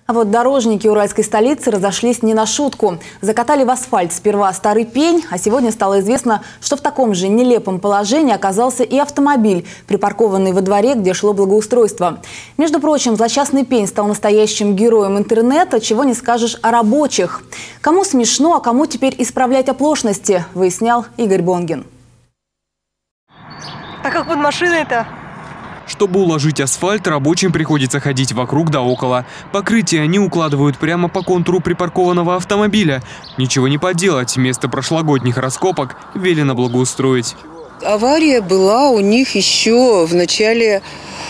А вот дорожники уральской столицы разошлись не на шутку. Закатали в асфальт сперва старый пень, а сегодня стало известно, что в таком же нелепом положении оказался и автомобиль, припаркованный во дворе, где шло благоустройство. Между прочим, злосчастный пень стал настоящим героем интернета, чего не скажешь о рабочих. Кому смешно, а кому теперь исправлять оплошности, выяснял Игорь Бонгин. А как под машиной-то? Чтобы уложить асфальт, рабочим приходится ходить вокруг да около. Покрытие они укладывают прямо по контуру припаркованного автомобиля. Ничего не поделать, место прошлогодних раскопок велено благоустроить. Авария была у них еще в начале,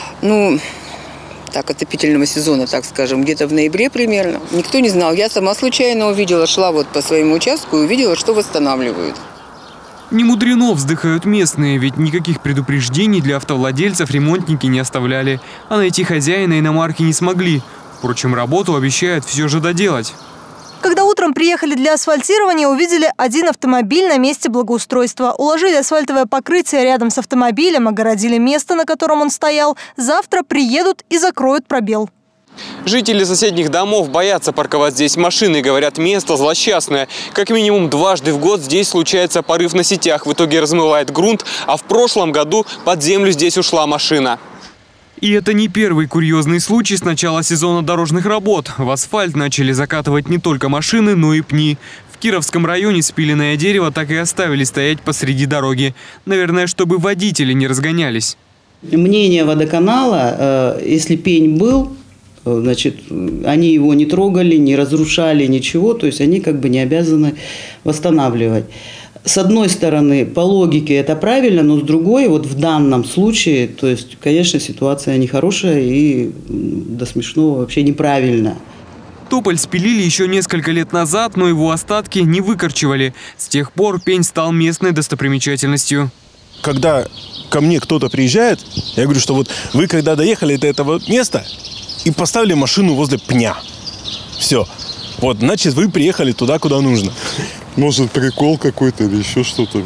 отопительного сезона, так скажем, где-то в ноябре примерно. Никто не знал. Я сама случайно увидела, шла вот по своему участку и увидела, что восстанавливают. Не мудрено, вздыхают местные, ведь никаких предупреждений для автовладельцев ремонтники не оставляли. А найти хозяина иномарки не смогли. Впрочем, работу обещают все же доделать. Когда утром приехали для асфальтирования, увидели один автомобиль на месте благоустройства. Уложили асфальтовое покрытие рядом с автомобилем, огородили место, на котором он стоял. Завтра приедут и закроют пробел. Жители соседних домов боятся парковать здесь машины. Говорят, место злосчастное. Как минимум дважды в год здесь случается порыв на сетях. В итоге размывает грунт, а в прошлом году под землю здесь ушла машина. И это не первый курьезный случай с начала сезона дорожных работ. В асфальт начали закатывать не только машины, но и пни. В Кировском районе спиленное дерево так и оставили стоять посреди дороги. Наверное, чтобы водители не разгонялись. Мнение водоканала, если пень был, значит, они его не трогали, не разрушали, ничего, то есть они как бы не обязаны восстанавливать. С одной стороны, по логике это правильно, но с другой, вот в данном случае, то есть, конечно, ситуация нехорошая и до смешного вообще неправильно. Тополь спилили еще несколько лет назад, но его остатки не выкорчевали. С тех пор пень стал местной достопримечательностью. Когда ко мне кто-то приезжает, я говорю, что вот вы когда доехали до этого места и поставили машину возле пня. Все. Вот, значит, вы приехали туда, куда нужно. Может, прикол какой-то или еще что-то.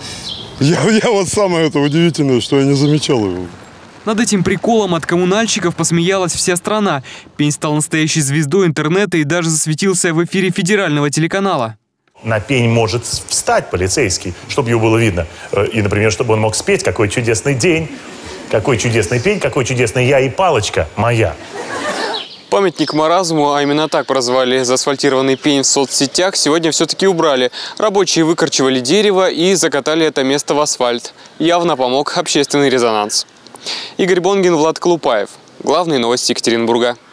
Я вот самое это удивительное, что я не замечал его. Над этим приколом от коммунальщиков посмеялась вся страна. Пень стал настоящей звездой интернета и даже засветился в эфире федерального телеканала. На пень может встать полицейский, чтобы его было видно. И, например, чтобы он мог спеть «Какой чудесный день», «Какой чудесный пень», «Какой чудесный я и палочка моя». Памятник маразму, а именно так прозвали заасфальтированный пень в соцсетях, сегодня все-таки убрали. Рабочие выкорчевали дерево и закатали это место в асфальт. Явно помог общественный резонанс. Игорь Бонгин, Влад Колупаев. Главные новости Екатеринбурга.